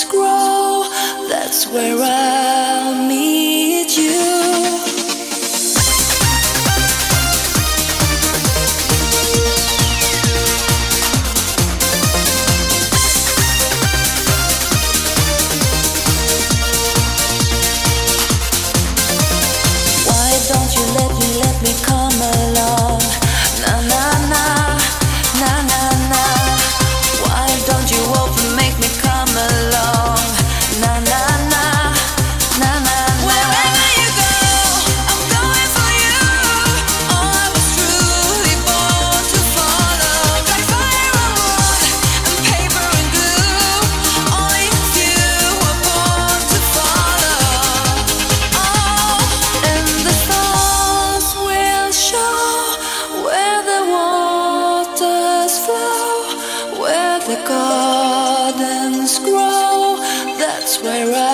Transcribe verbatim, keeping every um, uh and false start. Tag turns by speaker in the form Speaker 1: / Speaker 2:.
Speaker 1: gardens grow, that's where I'll meet you. Don't you let me, let me come along. Na na na, na na na. Why don't you open, make me come along? Na na na, na na na. Wherever you go, I'm going for you. Oh, I was truly born to follow. Got fire and wood and paper and glue. Only few were born to follow. Oh, and the stars will show where the waters flow, where the gardens grow, that's where I